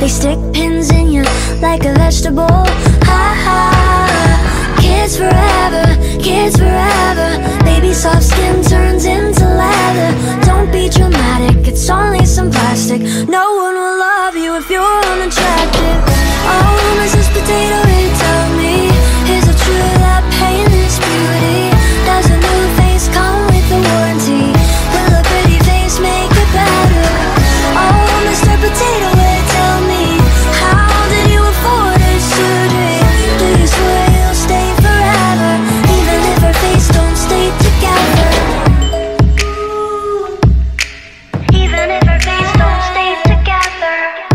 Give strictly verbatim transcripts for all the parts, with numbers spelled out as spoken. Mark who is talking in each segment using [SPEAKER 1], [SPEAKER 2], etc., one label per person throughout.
[SPEAKER 1] They stick pins in you like a vegetable. Ha ha. Kids forever, kids forever. Baby soft skin turns into leather. Don't be dramatic, it's only some plastic. No one will love you if you're unattractive. Oh, Missus Potato Head, tell me, is it true that pain is beauty? Does a new face come with a warranty? Will a pretty face make it better? Oh, Mister Potato Head, tell me, how did you afford his surgery? Do you swear you'll stay forever, even if her face don't stay together? Even if her face don't stay together.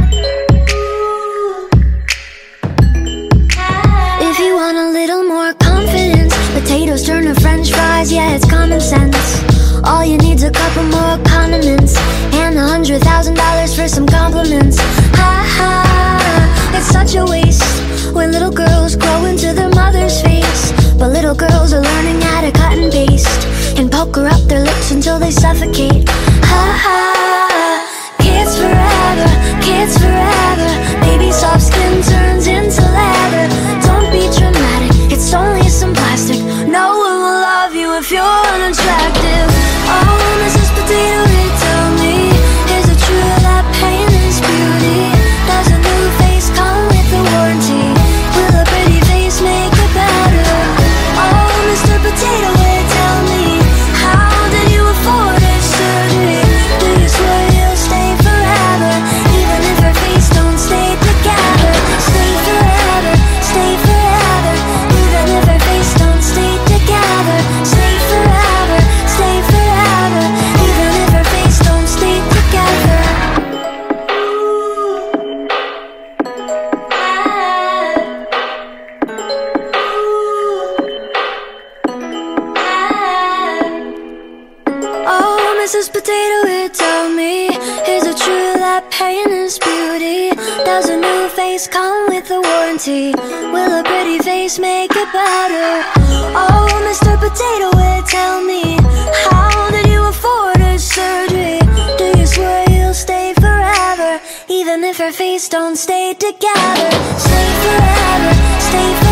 [SPEAKER 1] If you want a little more confidence, potatoes turn to french fries, yeah, it's common sense. All you need's a couple more condiments and a hundred thousand dollars for some compliments. Ha ha, it's such a waste when little girls grow into their mother's face. But little girls are learning how to cut and paste and pucker up their lips until they suffocate. Ha ha, kids forever, kids forever. Baby soft skin turns into leather. Don't be dramatic, it's only some plastic. No one will love you if you're unattractive. Oh, Missus Potato Head, tell me, is it true that pain is beauty? Does a new face come with a warranty? Will a pretty face make it better? Oh, Mister Potato Head, tell me, how did you afford his surgery? Do you swear you'll stay forever, even if her face don't stay together? Stay forever, stay forever, even if her face don't stay together. Stay forever, stay forever, even if her face don't stay together. Oh, Missus Potato Head, tell me, is it true that pain is beauty? Does a new face come with a warranty? Will a pretty face make it better? Oh, Mister Potato Head, tell me, how did you afford her surgery? Do you swear you'll stay forever, even if her face don't stay together? Stay forever, stay forever.